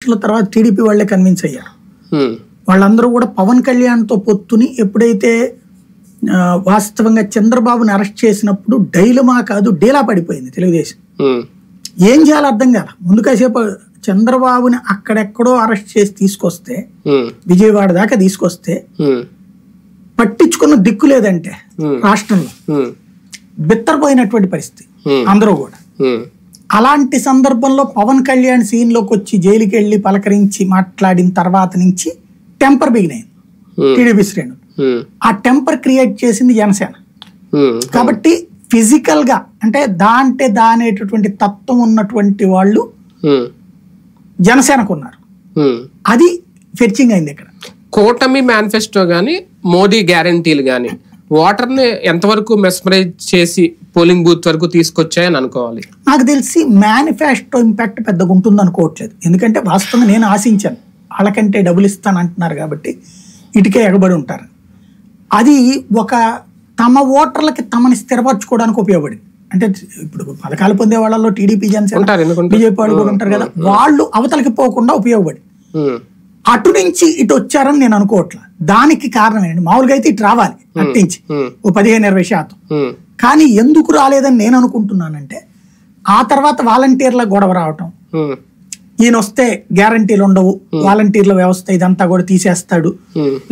ఎలక్షన్ల తర్వాత టీడీపీ వాళ్ళే కన్విన్స్ అయ్యారు. వాళ్ళందరూ కూడా పవన్ కళ్యాణ్తో పొత్తుని ఎప్పుడైతే వాస్తవంగా చంద్రబాబుని అరెస్ట్ చేసినప్పుడు డైలమా కాదు డేలా పడిపోయింది తెలుగుదేశం. ఏం చేయాలో అర్థం కాల. ముందు కాసేపు చంద్రబాబుని అక్కడెక్కడో అరెస్ట్ చేసి తీసుకొస్తే, విజయవాడ దాకా తీసుకొస్తే పట్టించుకున్న దిక్కు లేదంటే రాష్ట్రంలో బిత్తరపోయినటువంటి పరిస్థితి అందరూ కూడా. అలాంటి సందర్భంలో పవన్ కళ్యాణ్ సీన్ లోకి వచ్చి జైలుకి వెళ్ళి పలకరించి మాట్లాడిన తర్వాత నుంచి టెంపర్ బిగినైంది టీడీపీ శ్రేణులు. ఆ టెంపర్ క్రియేట్ చేసింది జనసేన. కాబట్టి ఫిజికల్ గా అంటే దానేటటువంటి తత్వం ఉన్నటువంటి వాళ్ళు జనసేనకు ఉన్నారు. అది ఫెర్చింగ్ అయింది ఇక్కడ. కూటమి మేనిఫెస్టో గానీ మోదీ గ్యారంటీలు గానీ ఓటర్ని ఎంతవరకు మెస్మరైజ్ చేసి పోలింగ్ బూత్ వరకు తీసుకొచ్చాయని అనుకోవాలి? నాకు తెలిసి మేనిఫెస్టో ఇంపాక్ట్ పెద్దగా ఉంటుంది అనుకోవట్లేదు. ఎందుకంటే వాస్తవంగా నేను ఆశించాను, వాళ్ళకంటే డబ్బులు ఇస్తాను అంటున్నారు కాబట్టి ఇటుకే ఎగబడి ఉంటారు. అది ఒక తమ ఓటర్లకి తమని స్థిరపరచుకోవడానికి ఉపయోగపడింది. అంటే ఇప్పుడు పథకాలు పొందే వాళ్ళలో టీడీపీ, జనసేన, బీజేపీ వాళ్ళు కూడా ఉంటారు కదా, వాళ్ళు అవతలకి పోకుండా ఉపయోగపడింది. అటు నుంచి ఇటు వచ్చారని నేను అనుకోవట్లా. దానికి కారణం ఏంటంటే మామూలుగా అయితే ఇటు రావాలి అట్టించి ఓ 15-20%. కానీ ఎందుకు రాలేదని నేను అనుకుంటున్నానంటే ఆ తర్వాత వాలంటీర్ల గొడవ రావటం, ఈయన వస్తే గ్యారంటీలు ఉండవు, వాలంటీర్ల వ్యవస్థ ఇదంతా కూడా తీసేస్తాడు.